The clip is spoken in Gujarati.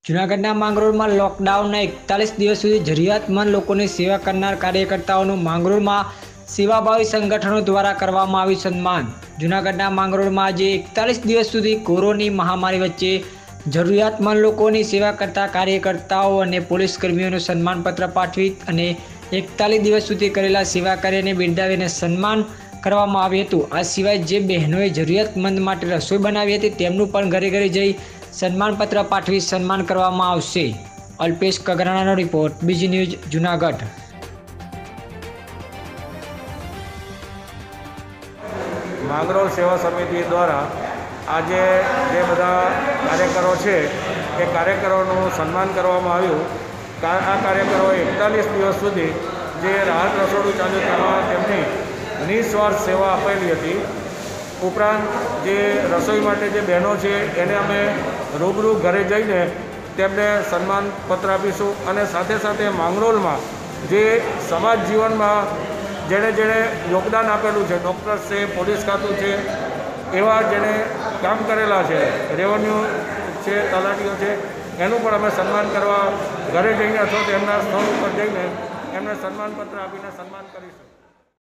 જૂનાગઢના માંગરોળમાં લોકડાઉનના 41 દિવસ સુધી જરૂરિયાતમંદ લોકોની સેવા કરનાર કાર્યકર્તાઓનું માંગરોળમાં સેવાભાવી સંગઠનો દ્વારા કરવામાં આવ્યું સન્માન। જૂનાગઢના માંગરોળમાં આજે 41 દિવસ સુધી કોરોની મહામારી વચ્ચે જરૂરિયાતમંદ લોકોની સેવા કરતા કાર્યકર્તાઓ અને પોલીસ કર્મીઓનું સન્માનપત્ર પાઠવી અને 41 દિવસ સુધી કરેલા સેવા કાર્યને બિરદાવીને સન્માન કરવામાં આવ્યું હતું। આ સિવાય જે બહેનોએ જરૂરિયાતમંદ માટે રસોઈ બનાવી હતી તેમનું પણ ઘરે ઘરે જઈ સન્માનપત્ર પાઠવી સન્માન કરવામાં આવશે। અલ્પેશ કગરાણાનો રિપોર્ટ, બીજી ન્યૂઝ, જૂનાગઢ। માંગરોળ સેવા સમિતિ દ્વારા આજે જે બધા કાર્યકરો છે એ કાર્યકરોનું સન્માન કરવામાં આવ્યું। આ કાર્યકરોએ 41 દિવસ સુધી જે રાહત રસોડું ચાલુ કરવા તેમની નિસ્વાર્થ સેવા આપેલી હતી। ઉપરાંત જે રસોઈ માટે જે બહેનો છે એને અમે રૂબરૂ ઘરે જઈને તેમને સન્માનપત્ર આપીશું અને સાથે સાથે માંગરોળમાં જે સમાજ જીવનમાં જેણે યોગદાન આપેલું છે, ડૉક્ટર્સ છે, પોલીસ ખાતું છે, એવા જેણે કામ કરેલા છે, રેવન્યુ છે, તલાટીઓ છે, એનું પણ અમે સન્માન કરવા ઘરે જઈને અથવા તો એમના સ્થળ ઉપર જઈને એમને સન્માનપત્ર આપીને સન્માન કરીશું।